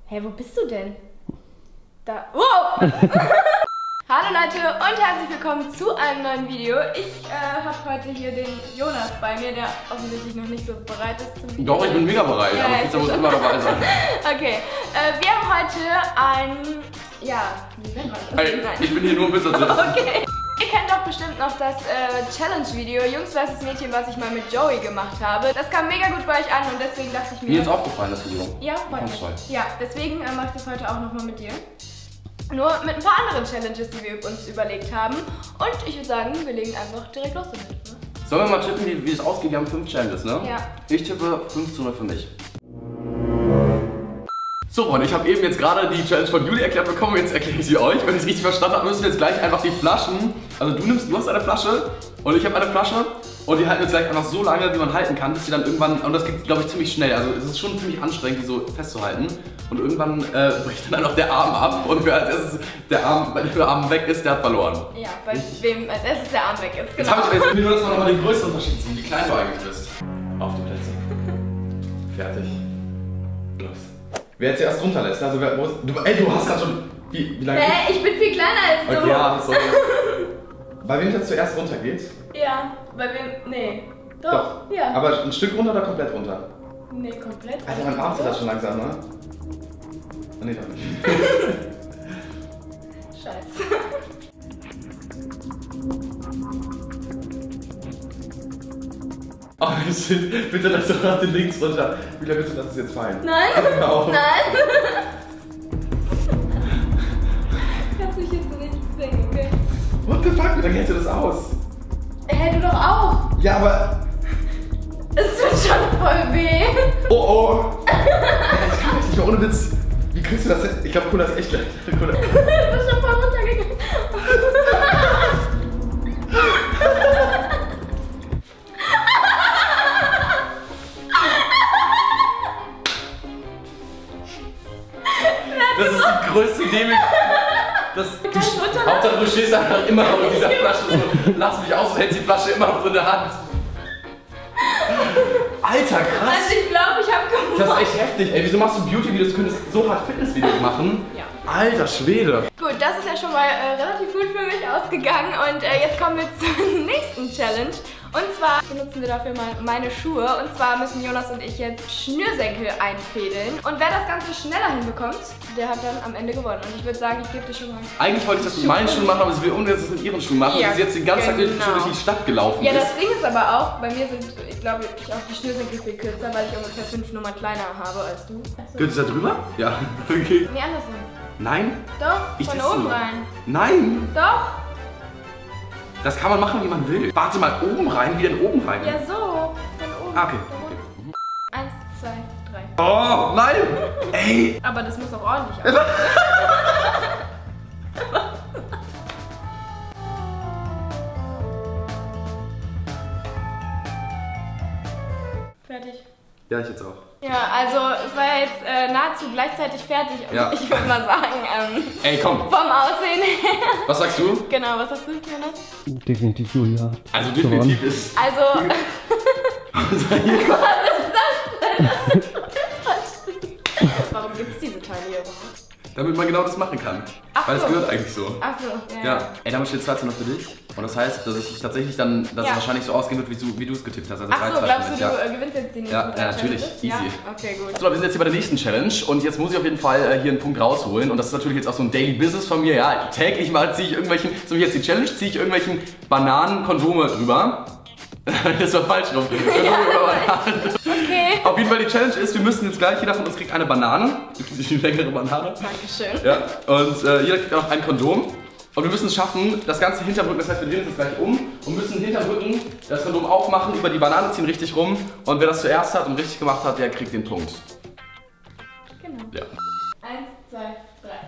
Hey, wo bist du denn? Da. Wow! Hallo Leute und herzlich willkommen zu einem neuen Video. Ich habe heute hier den Jonas bei mir, der offensichtlich noch nicht so bereit ist zum Video. Doch, ich bin mega bereit, ja, aber Pizza muss immer dabei sein. Okay, wir haben heute ein... Ja, wie nennt man das? Hey, ich bin hier nur um Pizza zu essen. Okay. Ihr kennt doch bestimmt noch das Challenge-Video Jungs vs. Mädchen, was ich mal mit Joey gemacht habe. Das kam mega gut bei euch an und deswegen dachte ich mir... Mir ist aufgefallen, das Video. Ja, freut mich. Toll. Ja, deswegen mache ich das heute auch nochmal mit dir. Nur mit ein paar anderen Challenges, die wir uns überlegt haben. Und ich würde sagen, wir legen einfach direkt los damit. Ne? Sollen wir mal tippen, wie es ausgeht? Wir haben 5 Challenges, ne? Ja. Ich tippe 5:0 für mich. So Freunde, ich habe eben jetzt gerade die Challenge von Juli erklärt bekommen, jetzt erkläre ich sie euch. Wenn ich es richtig verstanden habe, müssen wir jetzt gleich einfach die Flaschen, also du hast eine Flasche und ich habe eine Flasche und die halten jetzt gleich einfach so lange, wie man halten kann, bis sie dann irgendwann, und das geht glaube ich ziemlich schnell, also es ist schon ziemlich anstrengend, die so festzuhalten und irgendwann bricht dann auch der Arm ab und wer als erstes der Arm weg ist, der hat verloren. Ja, bei wem als erstes der Arm weg ist. Jetzt habe ich mir nur, dass man nochmal den größten Unterschied sieht, wie klein du eigentlich bist. Auf die Plätze. Fertig. Los. Wer jetzt zuerst runterlässt, also wer, du hast gerade schon, wie lange? Ich bin viel kleiner als du. Okay, ja, sorry. Bei wem jetzt zuerst runtergeht? Ja, bei wem, nee. Doch. Ja. Aber ein Stück runter oder komplett runter? Nee, komplett. Alter, mein Arm zieht das schon langsam, ne? Oh, nee, doch nicht. Scheiße. Oh shit, bitte lass doch nach den links runter. Wieder bitte lass es jetzt fallen. Nein. Hör auf. Nein. Kannst mich jetzt so nicht zwingen, okay? What the fuck, wie lange hältst du das aus? Du doch auch. Ja, aber... Es tut schon voll weh. Oh oh. Ich kann das nicht mehr ohne Witz. Wie kriegst du das denn? Ich glaube, Cola ist echt leicht. Cola. Du bist schon voll runtergegangen. Das ist die größte Dämlich. Hauptsache du stehst einfach immer noch mit dieser Flasche so. Lass mich aus und hältst die Flasche immer noch so in der Hand. Alter, krass. Also ich glaube, ich habe gewonnen. Das ist echt heftig. Ey, wieso machst du Beauty-Videos? Du könntest so hart Fitness-Videos machen. Ja. Alter Schwede. Gut, das ist ja schon mal relativ gut für mich ausgegangen und jetzt kommen wir zur nächsten Challenge. Und zwar benutzen wir dafür mal meine Schuhe. Und zwar müssen Jonas und ich jetzt Schnürsenkel einfädeln. Und wer das Ganze schneller hinbekommt, der hat dann am Ende gewonnen. Und ich würde sagen, ich gebe dir schon mal... Eigentlich wollte ich das mit meinen Schuhen machen, aber sie will unbedingt das mit ihren Schuhen machen. Ja, und sie jetzt den ganzen Tag durch die Stadt gelaufen Ja, ist. das Ding ist aber auch, bei mir sind, ich glaube, auch die Schnürsenkel viel kürzer, weil ich ungefähr 5 Nummern kleiner habe als du. Geht es da drüber? Ja. Okay. Nee, andersrum. Nein? Doch, Ich von teste oben nur. rein. Nein! Doch. Das kann man machen, wie man will. Warte mal, oben rein? Wie denn oben rein? Ja, so. Von oben. Ah, okay. 1, 2, 3. Oh, nein! Ey! Aber das muss auch ordentlich aussehen. Fertig. Ja, ich jetzt auch. Ja, also es war ja jetzt nahezu gleichzeitig fertig. Ja. Ich würde mal sagen, Ey, komm! vom Aussehen her. Was sagst du? Genau, was hast du, Jonas? Definitiv Julia. Also definitiv ist... Also... Was Was ist das denn? Warum gibt es diese Teile hier überhaupt? damit man genau das machen kann. Ach Weil so. es gehört eigentlich so. Ach so, Ja. Ey, damit steht 2:0 für dich. Und das heißt, dass ich tatsächlich dann, dass Ja. es wahrscheinlich so ausgehen wird, wie du es getippt hast. Also Ach so, 3:2 glaubst für du, dich, du ja. gewinnst jetzt die nächsten Ja, drei natürlich. Challenges? Easy. Ja? Okay, gut. So, wir sind jetzt hier bei der nächsten Challenge und jetzt muss ich auf jeden Fall hier einen Punkt rausholen und das ist natürlich jetzt auch so ein Daily Business von mir, ja. Täglich mal ziehe ich irgendwelchen, so wie jetzt die Challenge, ziehe ich irgendwelchen Bananen-Kondome drüber. Das war falsch rum. Okay. Auf jeden Fall die Challenge ist, wir müssen jetzt gleich, jeder von uns kriegt eine Banane, eine längere Banane. Dankeschön. Ja, und jeder kriegt auch ein Kondom. Und wir müssen es schaffen, das ganze hinterm das heißt, wir drehen es jetzt gleich um und müssen hinterm Rücken das Kondom aufmachen, über die Banane ziehen richtig rum. Und wer das zuerst hat und richtig gemacht hat, der kriegt den Punkt. Genau. Ja. 1, 2, 3.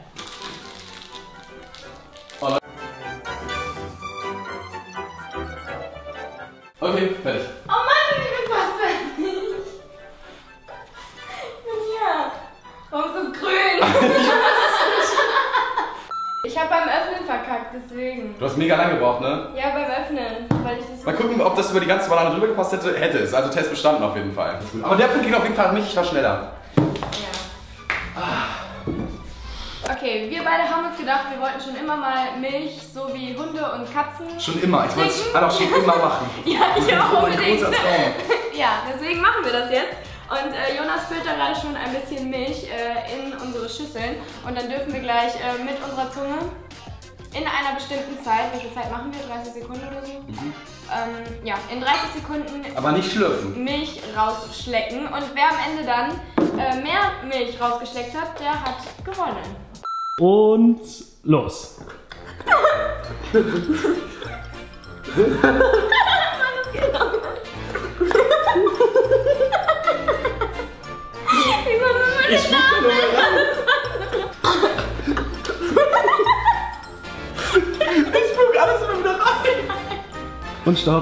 Okay, fertig. Oh Mann, ich bin fast fertig. Ich bin hier. Warum ist das grün? Ich habe beim Öffnen verkackt, deswegen. Du hast mega lange gebraucht, ne? Ja, beim Öffnen, weil ich das... Mal gucken, ob das über die ganze Banane drüber gepasst hätte. Hätte es. Also Test bestanden auf jeden Fall. Aber der Punkt ging auf jeden Fall an mich, ich war schneller. Ja. Okay, wir beide haben uns gedacht, wir wollten schon immer mal Milch, so wie Hunde und Katzen. Schon immer, ich wollte es einfach schon immer machen. Ja, ich auch unbedingt. Großer Traum. Ja, deswegen machen wir das jetzt. Und Jonas füllt da gerade schon ein bisschen Milch in unsere Schüsseln. Und dann dürfen wir gleich mit unserer Zunge in einer bestimmten Zeit, welche Zeit machen wir? 30 Sekunden oder so? Ja, in 30 Sekunden aber nicht schlürfen. Milch rausschlecken. Und wer am Ende dann mehr Milch rausgeschleckt hat, der hat gewonnen. Und los. Ich schluck da nur mehr rein. Ich spuck alles immer wieder rein. Und stopp.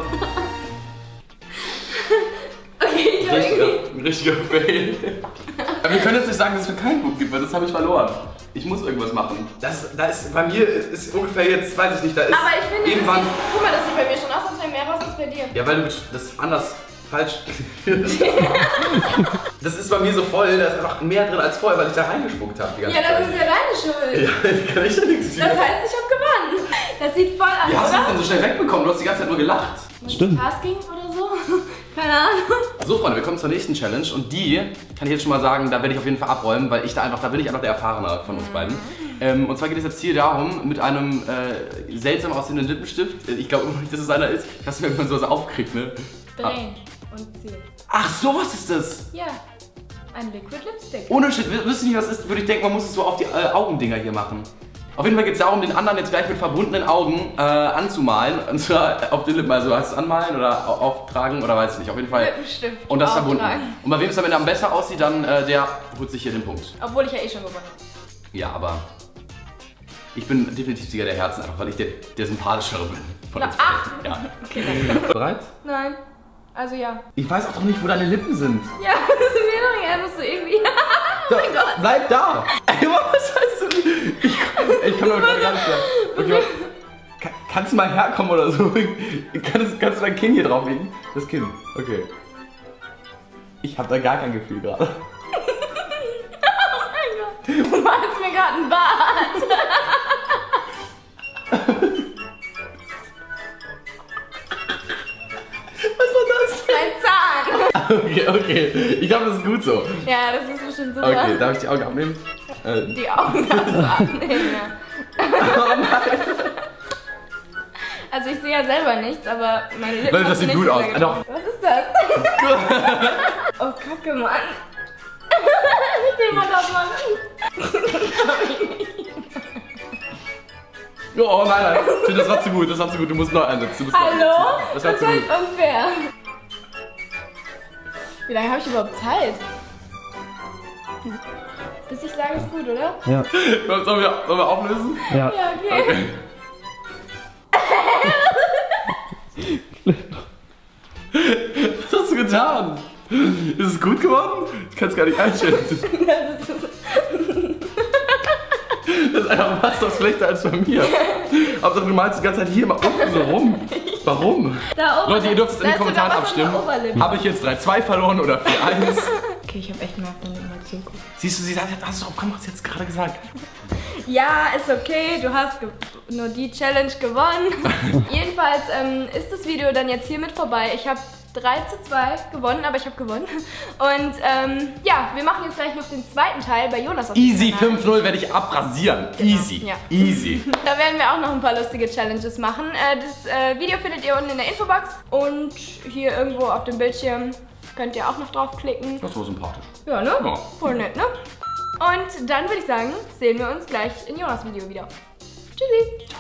Okay, Ein richtiger Fail. Aber wir können jetzt nicht sagen, dass es mir keinen Punkt gibt, weil das habe ich verloren. Ich muss irgendwas machen. Bei mir ist ungefähr jetzt, weiß ich nicht, da ist aber ich finde, irgendwann... guck mal, das sieht bei mir schon aus, als wäre mehr raus als bei dir. Ja, weil du das anders falsch... Das ist bei mir so voll, da ist einfach mehr drin als vorher, weil ich da reingespuckt habe. Ja, das ist ja deine Schuld. Ja, kann ich ja nichts Das heißt, ich habe gewonnen. Das sieht voll an, Wie hast du das oder? denn so schnell wegbekommen? Du hast die ganze Zeit nur gelacht. Stimmt. Tasking oder so? Keine Ahnung. So Freunde, wir kommen zur nächsten Challenge und die kann ich jetzt schon mal sagen, da werde ich auf jeden Fall abräumen, weil da bin ich einfach der Erfahrene von uns beiden. Und zwar geht es jetzt hier darum, mit einem seltsam aussehenden Lippenstift, ich glaube immer nicht, dass es einer ist, ich hast du mir irgendwann sowas aufkriegt, ne? Drehen und ziehen. Ach, sowas ist das! Ja, ein Liquid Lipstick. Ohne Shit, wüsste nicht, was es ist, würde ich denken, man muss es so auf die Augendinger hier machen. Auf jeden Fall geht es darum, den anderen jetzt gleich mit verbundenen Augen anzumalen. Und zwar auf den Lippen, also heißt es anmalen oder auftragen oder weiß ich nicht. Auf jeden Fall. Lippenstift. Und das auftragen. verbunden. Und bei wem es am Ende am besser aussieht, dann der holt sich hier den Punkt. Obwohl ich ja eh schon gewonnen habe. Ja, aber ich bin definitiv Sieger der Herzen, einfach weil ich der sympathischere bin von uns beiden. Ja. Okay, danke. Bereit? Nein. Also ja. Ich weiß auch doch nicht, wo deine Lippen sind. Ja, das ist mir doch egal, musst du irgendwie... Oh mein Gott. Bleib da! Ey, was heißt das? Ich kann doch gar nicht mehr. Okay, kannst du mal herkommen oder so? Kannst du dein Kinn hier drauflegen? Das Kinn, okay. Ich hab da gar kein Gefühl gerade. Oh mein Gott. Du malst mir gerade einen Bart. Was war das? Ein Zahn. Okay. Ich glaube, das ist gut so. Ja, das ist bestimmt super. Okay, darf ich die Augen abnehmen? Die Augen kannst du abnehmen, ja. Oh nein. Also ich sehe ja selber nichts, aber meine Lippen Das hast du sieht nicht gut aus. wieder Doch. getroffen. Was ist das? Oh, Kacke, Mann. Nicht den Mann aufmachen. Oh nein. Das war zu gut, das war zu gut. Du musst neu einsetzen. Hallo? Das war zu gut. ist unfair. Wie lange habe ich überhaupt Zeit? Bis ich sage, ist gut, oder? Ja. Sollen wir auflösen? Ja. Ja, okay. Was hast du getan? Ist es gut geworden? Ich kann es gar nicht einschätzen. Das ist einfach fast noch schlechter als bei mir. Hauptsache du malst die ganze Zeit hier mal unten so rum. Warum? Da oben. Leute, ihr dürft es in Da den ist Kommentaren sogar was an der abstimmen. Oberlippe. Habe ich jetzt 3-2 verloren oder 4-1? Okay, ich habe echt mehr von dem mal zugucken. Siehst du, sie hat hast du auch jetzt gerade gesagt. Ja, ist okay, du hast nur die Challenge gewonnen. Jedenfalls ist das Video dann jetzt hiermit vorbei. Ich habe 3:2 gewonnen, aber ich habe gewonnen. Und ja, wir machen jetzt gleich noch den zweiten Teil bei Jonas auf dem Easy, Kanal. 5-0 werde ich abrasieren. Easy, Ja. easy. Da werden wir auch noch ein paar lustige Challenges machen. Das Video findet ihr unten in der Infobox und hier irgendwo auf dem Bildschirm könnt ihr auch noch draufklicken. Das war sympathisch. Ja, ne? Ja. Voll nett, ne? Und dann würde ich sagen, sehen wir uns gleich in Jonas Video wieder. Tschüssi!